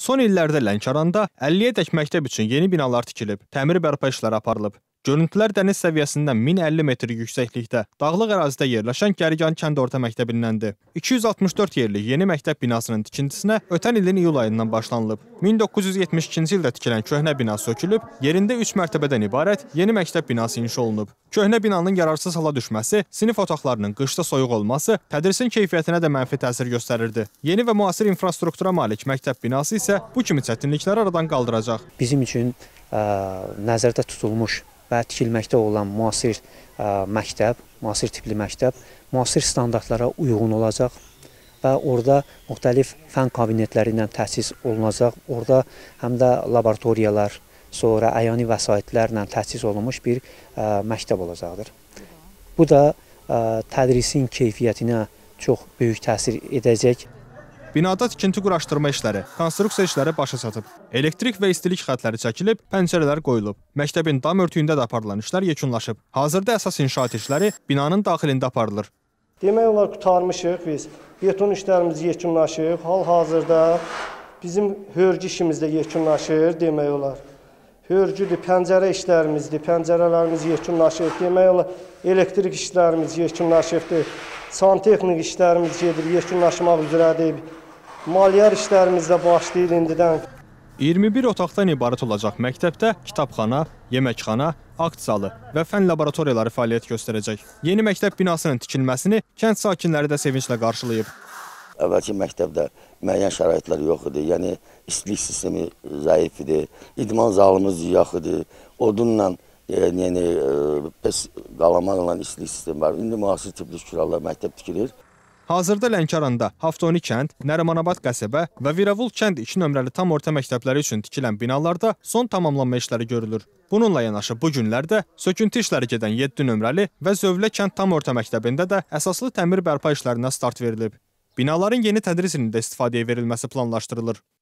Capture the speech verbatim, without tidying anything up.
Son illərdə Lənkəranda əlliyə dək məktəb üçün yeni binalar tikilib, təmir bərpa işləri aparılıb. Görüntülər dəniz səviyyəsindən min əlli metr yüksəklikdə, dağlıq ərazidə yerləşən Gərigan kənd orta məktəbindəndir. iki yüz altmış dörd yerlik yeni məktəb binasının tikintisinə ötən ilin iyul ayından başlanılıb. min doqquz yüz yetmiş ikinci ildə tikilən köhnə bina sökülüb, yerində üç mərtəbədən ibarət yeni məktəb binası inşa olunub. Köhnə binanın yararsız hala düşməsi, sinif otaqlarının qışda soyuq olması tədrisin keyfiyyətinə də mənfi təsir göstərirdi. Yeni və müasir infrastruktura malik məktəb binası isə bu kimi çətinlikləri aradan qaldıracaq. Bizim üçün ə, nəzərdə tutulmuş və tikilməkdə olan müasir ə, məktəb, müasir tipli məktəb, müasir standartlara uyğun olacaq və orada müxtəlif fən kabinetləri ilə təsis olunacaq. Orada həm də laboratoriyalar, sonra əyani vəsaitlərlə təsis olunmuş bir ə, məktəb olacaqdır. Bu da ə, tədrisin keyfiyyətinə çox böyük təsir edəcək. Binada tikinti quraşdırma işləri, konstruksiya işləri başa çatıb. Elektrik və istilik xətləri çəkilib, pəncərələr qoyulub. Məktəbin dam örtüyündə də aparılan işlər yekunlaşıb. Hazırda əsas inşaat işləri binanın daxilində aparılır. Demək olar qurtarmışıq biz. Beton işlərimiz yekunlaşıb. Hal-hazırda bizim hörgü işimiz də yekunlaşır demək olar. Hörgüdür, pəncərə işlərimizdir, pəncərələrimiz yekunlaşıb. Demək olar elektrik işlərimiz yekunlaşıbdır. Santexnik işlərimiz gedir, yekunlaşmaq üzrədir. Maliyyə işlərimiz də başlayır indidən. iyirmi bir otaqdan ibarət olacaq məktəbdə kitabxana, yeməkxana, akt zalı və fən laboratoriyaları fəaliyyət göstərəcək. Yeni məktəb binasının tikilməsini kənd sakinləri də sevinclə qarşılayıb. Əvvəlki məktəbdə müəyyən şəraitlər yox idi, yəni istilik sistemi zəif idi, idman zalımız yox idi, odunla, yəni pes qalamanla istilik sistemi var. İndi müasir tipli şükürallah məktəb tikilir. Hazırda Lənkəranda Haftoni kənd, Nərimanabad qəsəbə və Viravul kənd iki nömrəli tam orta məktəbləri üçün tikilən binalarda son tamamlanma işləri görülür. Bununla yanaşı bu günlərdə söküntü işləri gedən yeddi nömrəli və Zövlə kənd tam orta məktəbində də əsaslı təmir bərpa işlərinə start verilib. Binaların yeni tədris ilində istifadəyə verilməsi planlaşdırılır.